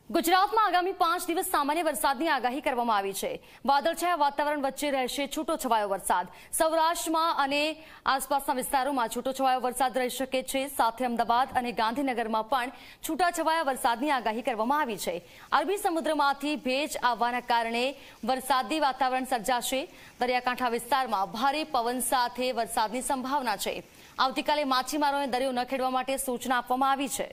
ગુજરાતમાં આગામી 5 દિવસ સામાન્ય વરસાદની આગાહી કરવામાં આવી છે। વાદળછાયા વાતાવરણ વચ્ચે રહેશે છૂટોછવાયો વરસાદ। સૌરાષ્ટ્રમાં અને આસપાસના વિસ્તારોમાં છૂટોછવાયો વરસાદ રહી શકે છે। સાથે અમદાવાદ અને ગાંધીનગરમાં પણ છૂટાછવાયા વરસાદની આગાહી કરવામાં આવી છે। અરબી સમુદ્રમાંથી ભેજ આવવાના કારણે વરસાદી વાતાવરણ સર્જાશે। દરિયાકાંઠા વિસ્તારમાં ભારે પવન સાથે વરસાદની સંભાવના છે। આવતીકાલે માછીમારોને દરિયો ન ખેડવા માટે સૂચના આપવામાં આવી છે।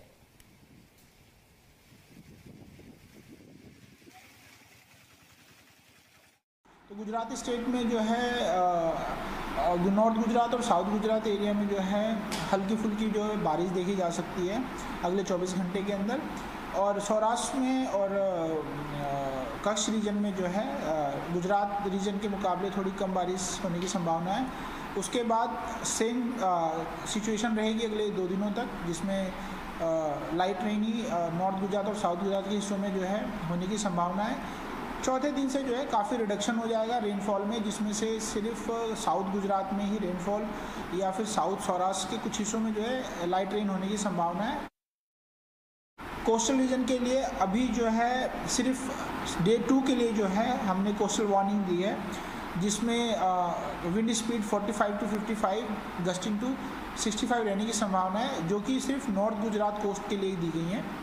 तो गुजराती स्टेट में जो है नॉर्थ गुजरात और साउथ गुजरात एरिया में जो है हल्की फुल्की जो है बारिश देखी जा सकती है अगले 24 घंटे के अंदर। और सौराष्ट्र में और कच्छ रीजन में जो है गुजरात रीजन के मुकाबले थोड़ी कम बारिश होने की संभावना है। उसके बाद सेम सिचुएशन रहेगी अगले 2 दिनों तक, जिसमें लाइट रेनी नॉर्थ गुजरात और साउथ गुजरात के हिस्सों में जो है होने की संभावना है। चौथे दिन से जो है काफ़ी रिडक्शन हो जाएगा रेनफॉल में, जिसमें से सिर्फ साउथ गुजरात में ही रेनफॉल या फिर साउथ सौराष्ट्र के कुछ हिस्सों में जो है लाइट रेन होने की संभावना है। कोस्टल रीजन के लिए अभी जो है सिर्फ डे 2 के लिए जो है हमने कोस्टल वार्निंग दी है, जिसमें wind speed 45 to 55 gusting to 65 रहने की संभावना है, जो कि सिर्फ नॉर्थ गुजरात कोस्ट के लिए दी गई है।